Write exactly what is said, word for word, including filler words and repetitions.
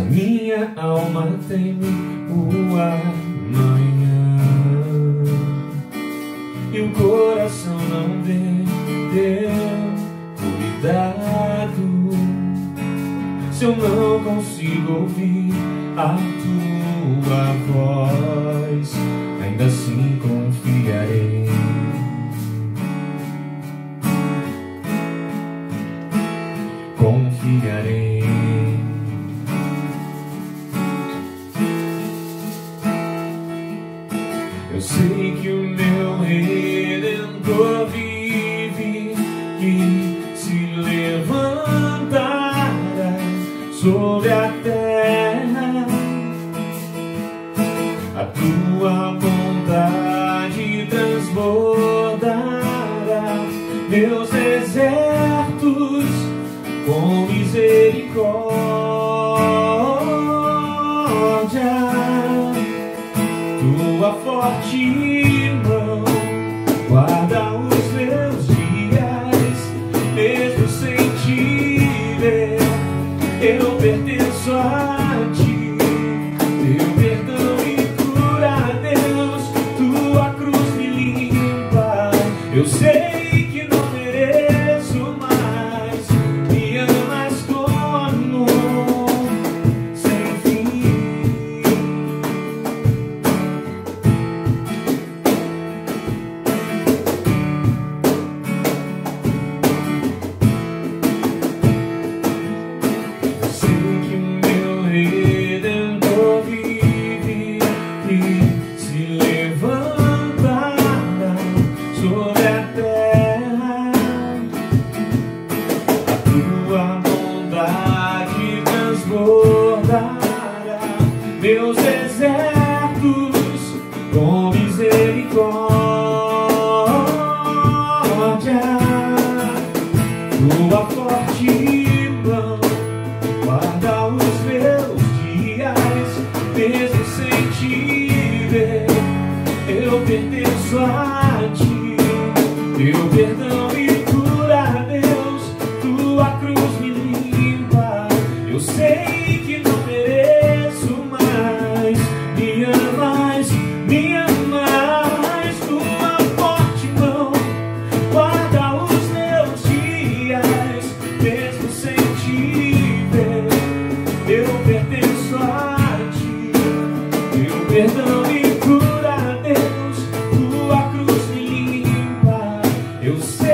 minha alma teme o amanhã e o coração não vê teu cuidado. Se eu não consigo ouvir a tua voz, ainda assim confiarei. Confiarei. Eu sei que o meu Redentor vive e se levantará sobre a terra. A tua bondade transbordará meus desertos com misericórdia. Tua forte mão guarda os meus dias, mesmo sem te ver. Eu pertenço a ti, teu perdão me cura, Deus. Tua cruz me limpa. Eu sei que não mereço, mas me amas com amor sem fim. Eu sei que meu Redentor vive e se levantará sobre a terra. A tua bondade transbordará meus desertos com misericórdia. Tua forte mão guarda os meus dias, mesmo sem te ver. Eu pertenço a ti, teu perdão me cura, Deus. Tua cruz me limpa. Eu sei que não mereço, mas me amas, me amas. Tua forte mão guarda os meus dias, mesmo sem te ver. Eu pertenço a ti, teu perdão me cura, Deus. Tua cruz me limpa. Eu sei